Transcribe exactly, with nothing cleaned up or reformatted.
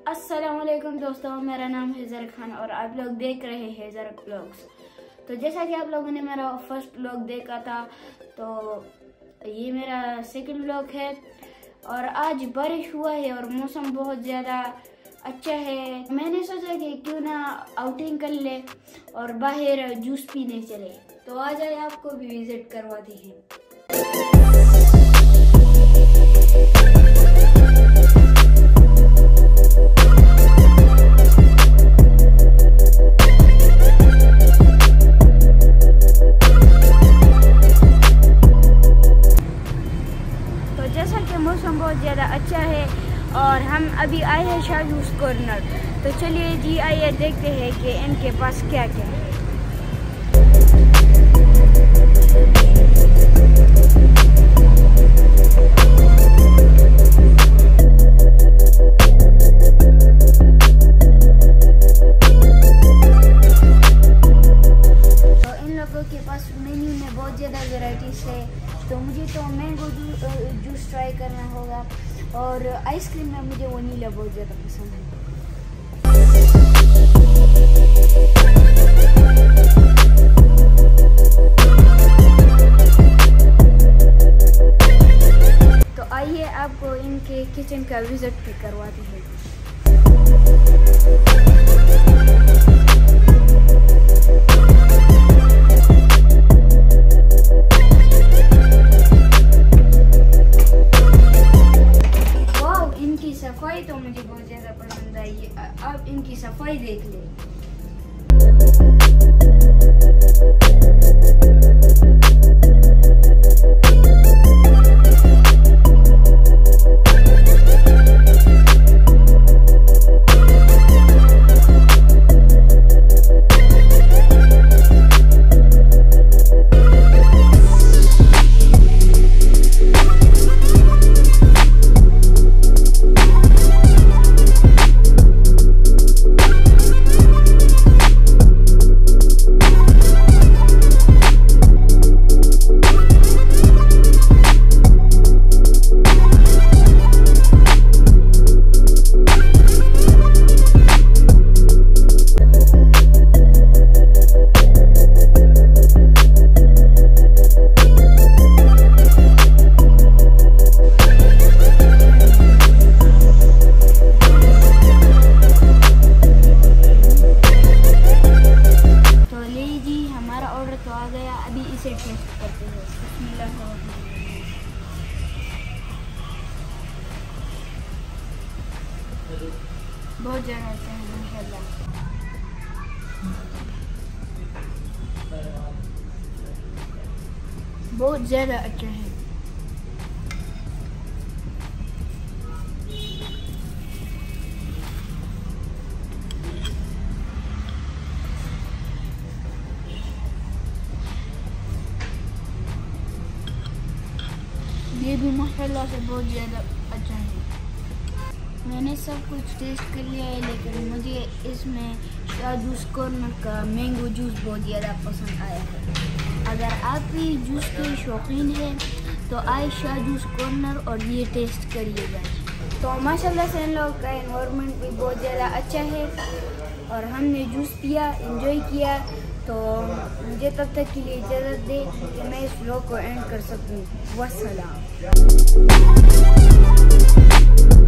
अस्सलामुअलैकुम दोस्तों, मेरा नाम है ज़रक खान और आप लोग देख रहे हैं ज़रक ब्लॉग्स। तो जैसा कि आप लोगों ने मेरा फर्स्ट ब्लॉग देखा था, तो ये मेरा सेकंड ब्लॉग है। और आज बारिश हुआ है और मौसम बहुत ज़्यादा अच्छा है। मैंने सोचा कि क्यों ना आउटिंग कर ले और बाहर जूस पीने चले। तो आ जाए, आपको भी विजिट करवाते हैं। मौसम बहुत ज़्यादा अच्छा है और हम अभी आए हैं शाह जूस कॉर्नर। तो चलिए जी, आइए देखते हैं कि इनके पास क्या क्या है। तो इन लोगों के पास मेन्यू में बहुत ज़्यादा वेराइटीज़ है। तो मुझे तो मैंगो जूस ट्राई करना होगा और आइसक्रीम में मुझे वनीला बहुत ज़्यादा पसंद है। तो आइए, आपको इनके किचन का विजिट भी करवाते हैं। सफाई तो मुझे बहुत ज़्यादा पसंद आई। आप इनकी सफाई देख लें। तो आ गया, अभी इसे टेस्ट करते हैं। बहुत ज़्यादा अच्छा है माशाल्लाह। बहुत ज़्यादा अच्छा है। ये भी माशाल्लाह से बहुत ज़्यादा अच्छा है। मैंने सब कुछ टेस्ट कर लिया है, लेकिन मुझे इसमें शाह जूस कॉर्नर का मैंगो जूस बहुत ज़्यादा पसंद आया है। अगर आप भी जूस के शौकीन हैं तो आए शाह जूस कॉर्नर और ये टेस्ट करिएगा। तो माशाल्लाह से इन लोगों का एनवायरनमेंट भी बहुत ज़्यादा अच्छा है और हमने जूस पिया, एंजॉय किया। तो मुझे तब तक के लिए इजाज़त दे कि मैं इस व्लॉग को एंड कर सकूँ। वस्सलाम।